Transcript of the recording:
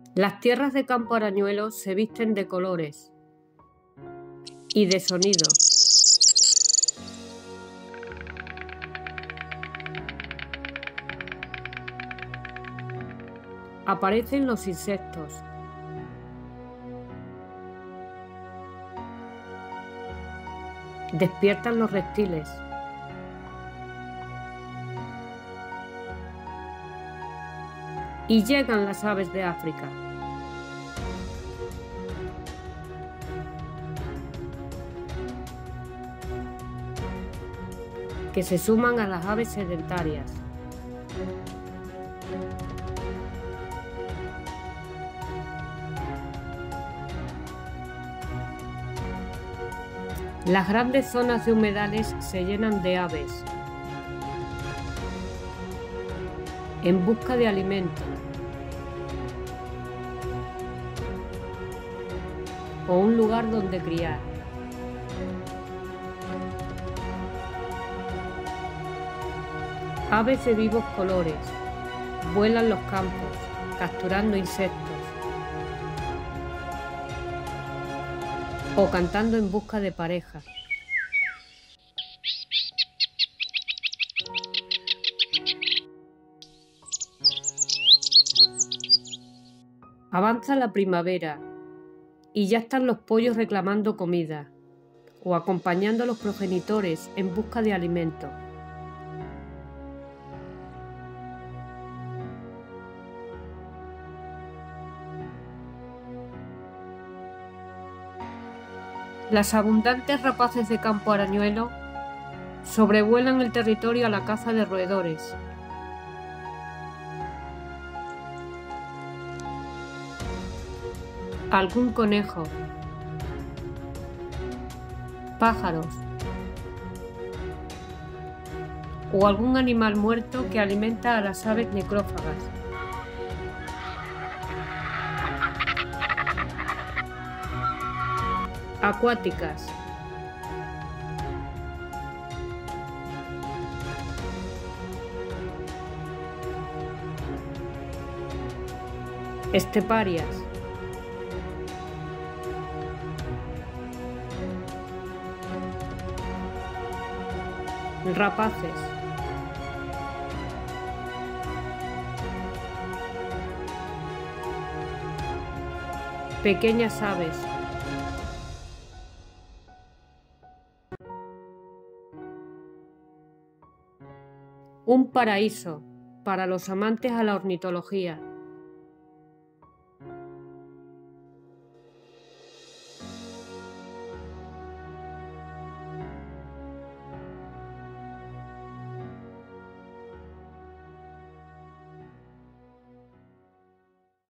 Las tierras de Campo Arañuelo se visten de colores y de sonido. Aparecen los insectos. Despiertan los reptiles. Y llegan las aves de África. Que se suman a las aves sedentarias. Las grandes zonas de humedales se llenan de aves en busca de alimento o un lugar donde criar. Aves de vivos colores vuelan los campos capturando insectos o cantando en busca de pareja. Avanza la primavera y ya están los pollos reclamando comida o acompañando a los progenitores en busca de alimento. Las abundantes rapaces de Campo Arañuelo sobrevuelan el territorio a la caza de roedores. Algún conejo, pájaros o algún animal muerto que alimenta a las aves necrófagas. Acuáticas. Esteparias. Rapaces. Pequeñas aves. Un paraíso para los amantes a la ornitología.